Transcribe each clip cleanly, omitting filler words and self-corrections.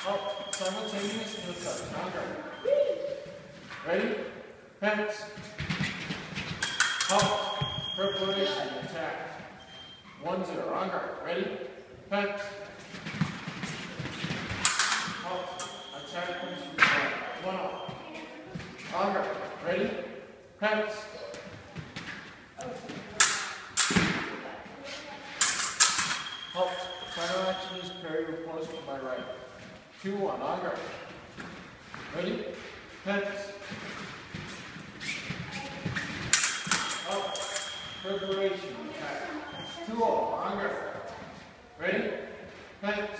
Halt. Simultaneous heel touch. On guard. Ready? Fence. Halt. Preparation. Attack. 1-0. On guard. Ready? Fence. Halt. Attack comes from the front. 1 off. On guard. Ready? Fence. Halt. Final action is parry with post to my right. 2-1. On guard. Ready? Fence. Halt. Preparation. Attack. 2-0. On guard. Ready? Fence.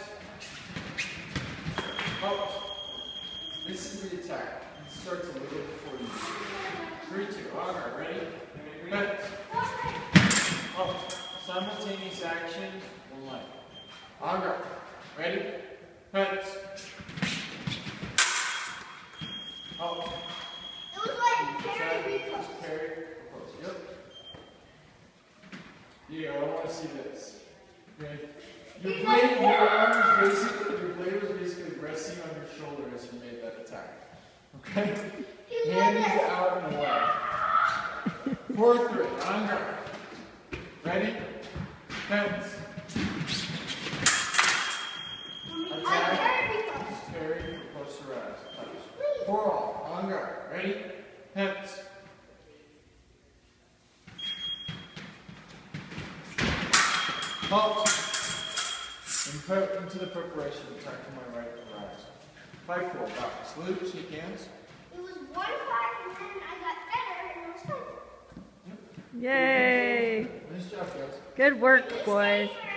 Halt. This is the attack. It starts a little before you. 3-2. On guard. Ready? Fence. Halt. Simultaneous action. 1 leg. On guard. Ready? Fence. Halt. It was like parry repulse. Parry repulse. Yep. Yeah, I want to see this. Okay. Your blade was basically resting on your shoulder as you made that attack. Okay? Hand is out and away. 4-3. On guard. Ready? Fence. Attack. Parry, repulse, rise. Touch. 4-all. On guard. Ready? Fence. Halt. Into the preparation. Attack to my right. Rise. 5-4. Back. Salute. Shake hands. It was 1-5 and then I got better and it was 5. Yay! Nice job, guys. Good work, boys.